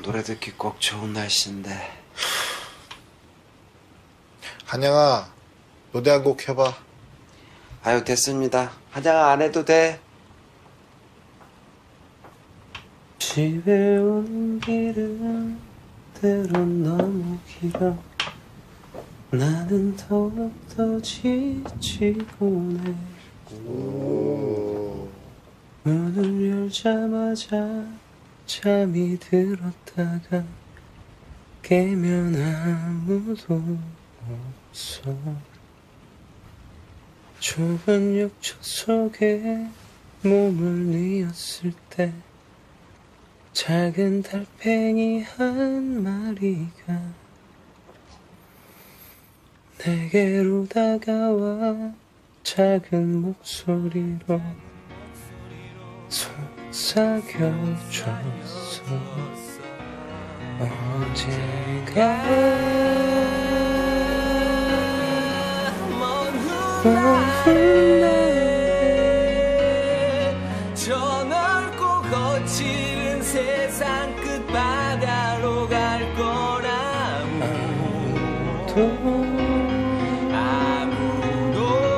노래 듣기 꼭 좋은 날씨인데. 한양아, 노래 한 곡 해봐. 아유, 됐습니다. 한양아, 안 해도 돼. 집에 오는 길은 때론 너무 길어. 나는 더욱더 지치고 해. 문을 열자마자 잠이 들었다가 깨면 아무도 없어. 좁은 욕조 속에 몸을 뉘었을 때 작은 달팽이 한 마리가 내게로 다가와 작은 목소리로 속삭여줬어. 언젠가 먼 훗날 저 넓고 거칠은 세상 끝바다로 갈 거라. 아무도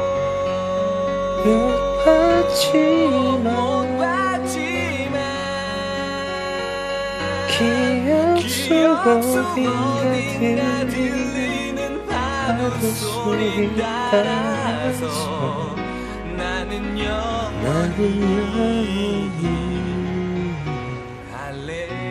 못 봤지만 기억 속 어딘가 들리는 파도 소리 따라서 나는 영원히 갈래.